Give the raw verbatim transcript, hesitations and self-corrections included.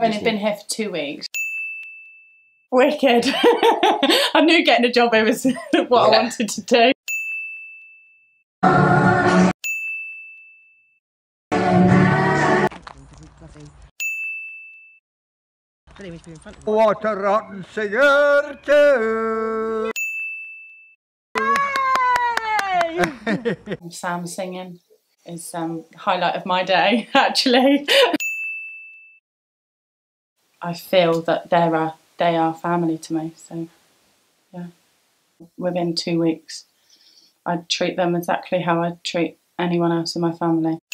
only been here for two weeks. Wicked. I knew getting a job here was what yeah. I wanted to do. What a rotten singer too. Sam singing is um highlight of my day, actually. I feel that they're a, they are family to me, so yeah. Within two weeks, I'd treat them exactly how I'd treat anyone else in my family.